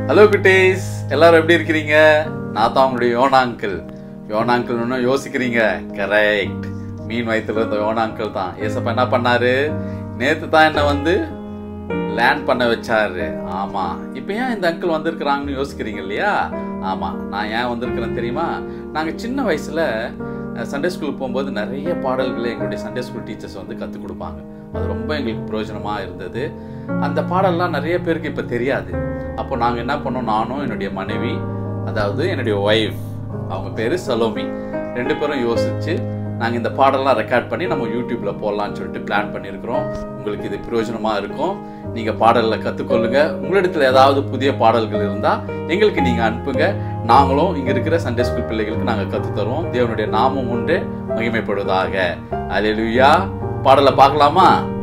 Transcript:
Hello குட்டீஸ், எல்லாரும் எப்படி இருக்கிறீங்க? நான் தான் உங்களுடைய யோனா அங்கிள். யோனா அங்கிள் ஒன்றும் யோசிக்கிறீங்க, கரெக்ட். மீன் வயிற்றுல இருந்த யோனா அங்கிள் தான். ஏசப்பா என்ன பண்ணாரு? நேற்று தான் என்ன லேண்ட் பண்ண வச்சாரு. ஆமா, இப்போ ஏன் இந்த அங்கிள் வந்திருக்கிறாங்கன்னு யோசிக்கிறீங்க இல்லையா? ஆமா, நான் ஏன் வந்திருக்கிறேன் தெரியுமா? நாங்கள் சின்ன வயசுல சண்டே ஸ்கூல் போகும்போது நிறைய பாடல்களை எங்களுடைய சண்டே ஸ்கூல் டீச்சர்ஸ் கற்றுக் கொடுப்பாங்க. அது ரொம்ப எங்களுக்கு பிரயோஜனமாக இருந்தது. அந்த பாடல்லாம் நிறைய பேருக்கு இப்போ தெரியாது. அப்போ நாங்கள் என்ன பண்ணோம், நானும் என்னுடைய மனைவி, அதாவது என்னுடைய ஒய்ஃப், அவங்க பேர் சலோமி, 2 பேரும் யோசிச்சு நாங்கள் இந்த பாடலாம் ரெக்கார்ட் பண்ணி நம்ம யூடியூப்ல போடலான்னு சொல்லிட்டு பிளான் பண்ணியிருக்கிறோம். உங்களுக்கு இது பிரயோஜனமாக இருக்கும். நீங்கள் பாடலில் கற்றுக்கொள்ளுங்க. உங்களிடத்தில் ஏதாவது புதிய பாடல்கள் இருந்தால் எங்களுக்கு நீங்கள் அனுப்புங்க. நாங்களும் இங்கே இருக்கிற சண்டே ஸ்கூல் பிள்ளைகளுக்கு நாங்கள் கற்றுத்தருவோம். தேவனுடைய நாமம் ஒன்றே மகிமைப்படுவதாக. அல்லேலூயா. பாடலை பார்க்கலாமா?